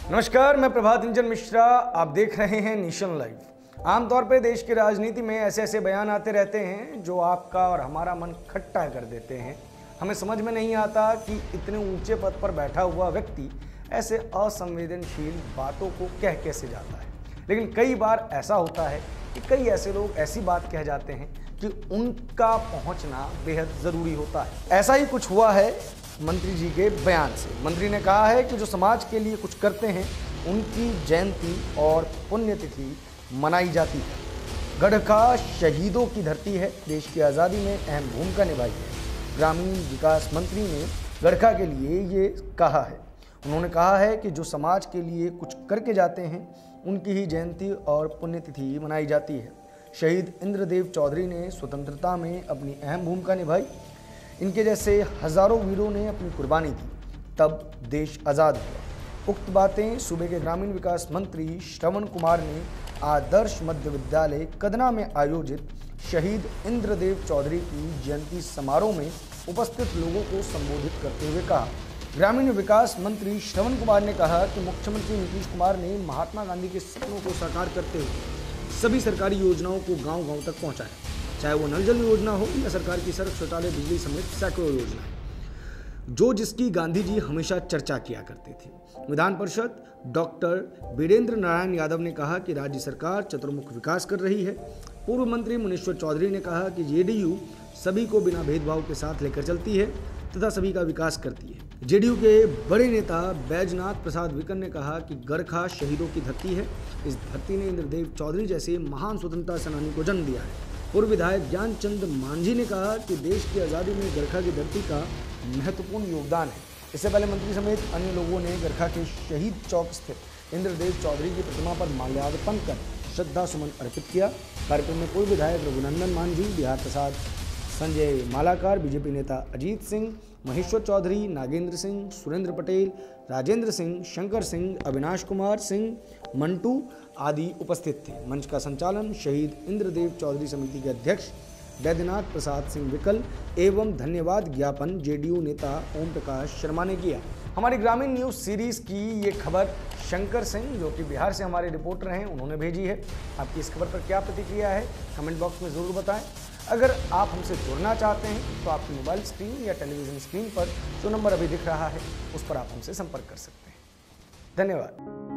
नमस्कार, मैं प्रभात रंजन मिश्रा। आप देख रहे हैं नेशन लाइव। आमतौर पे देश की राजनीति में ऐसे ऐसे बयान आते रहते हैं जो आपका और हमारा मन खट्टा कर देते हैं। हमें समझ में नहीं आता कि इतने ऊंचे पद पर बैठा हुआ व्यक्ति ऐसे असंवेदनशील बातों को कह कैसे जाता है। लेकिन कई बार ऐसा होता है कि कई ऐसे लोग ऐसी बात कह जाते हैं कि उनका पहुंचना बेहद ज़रूरी होता है। ऐसा ही कुछ हुआ है मंत्री जी के बयान से। मंत्री ने कहा है कि जो समाज के लिए कुछ करते हैं उनकी जयंती और पुण्यतिथि मनाई जाती है। गढ़खा शहीदों की धरती है, देश की आज़ादी में अहम भूमिका निभाई है। ग्रामीण विकास मंत्री ने गढ़खा के लिए ये कहा है। उन्होंने कहा है कि जो समाज के लिए कुछ करके जाते हैं उनकी ही जयंती और पुण्यतिथि मनाई जाती है। शहीद इंद्रदेव चौधरी ने स्वतंत्रता में अपनी अहम भूमिका निभाई। इनके जैसे हजारों वीरों ने अपनी कुर्बानी दी, तब देश आज़ाद हुआ। उक्त बातें सूबे के ग्रामीण विकास मंत्री श्रवण कुमार ने आदर्श मध्य विद्यालय कदना में आयोजित शहीद इंद्रदेव चौधरी की जयंती समारोह में उपस्थित लोगों को संबोधित करते हुए कहा। ग्रामीण विकास मंत्री श्रवण कुमार ने कहा कि मुख्यमंत्री नीतीश कुमार ने महात्मा गांधी के सपनों को साकार करते हुए सभी सरकारी योजनाओं को गांव-गांव तक पहुंचाया, चाहे वो नल जल योजना हो या सरकार की सड़क शौचालय बिजली समेत सैकड़ों योजनाएं, जो जिसकी गांधी जी हमेशा चर्चा किया करते थे। विधान परिषद डॉक्टर वीरेंद्र नारायण यादव ने कहा कि राज्य सरकार चतुर्मुख विकास कर रही है। पूर्व मंत्री मुनीश्वर चौधरी ने कहा कि जेडीयू सभी को बिना भेदभाव के साथ लेकर चलती है तथा सभी का विकास करती है। जेडीयू के बड़े नेता बैजनाथ प्रसाद विकन ने कहा कि गढ़खा शहीदों की धरती है। इस धरती ने इंद्रदेव चौधरी जैसे महान स्वतंत्रता सेनानी को जन्म दिया है। पूर्व विधायक ज्ञानचंद मांझी ने कहा कि देश की आज़ादी में गढ़खा की धरती का महत्वपूर्ण योगदान है। इससे पहले मंत्री समेत अन्य लोगों ने गढ़खा के शहीद चौक स्थित इंद्रदेव चौधरी की प्रतिमा पर माल्यार्पण कर श्रद्धा सुमन अर्पित किया। कार्यक्रम में पूर्व विधायक रघुनंदन मांझी, बिहार प्रसाद, संजय मालाकार, बीजेपी नेता अजीत सिंह, महेश्वर चौधरी, नागेंद्र सिंह, सुरेंद्र पटेल, राजेंद्र सिंह, शंकर सिंह, अविनाश कुमार सिंह, मंटू आदि उपस्थित थे। मंच का संचालन शहीद इंद्रदेव चौधरी समिति के अध्यक्ष बैद्यनाथ प्रसाद सिंह विकल एवं धन्यवाद ज्ञापन जेडीयू नेता ओम प्रकाश शर्मा ने किया। हमारी ग्रामीण न्यूज़ सीरीज़ की ये खबर शंकर सिंह, जो कि बिहार से हमारे रिपोर्टर हैं, उन्होंने भेजी है। आपकी इस खबर पर क्या प्रतिक्रिया है कमेंट बॉक्स में ज़रूर बताएं। अगर आप हमसे जुड़ना चाहते हैं तो आपकी मोबाइल स्क्रीन या टेलीविज़न स्क्रीन पर जो नंबर अभी दिख रहा है उस पर आप हमसे संपर्क कर सकते हैं। धन्यवाद।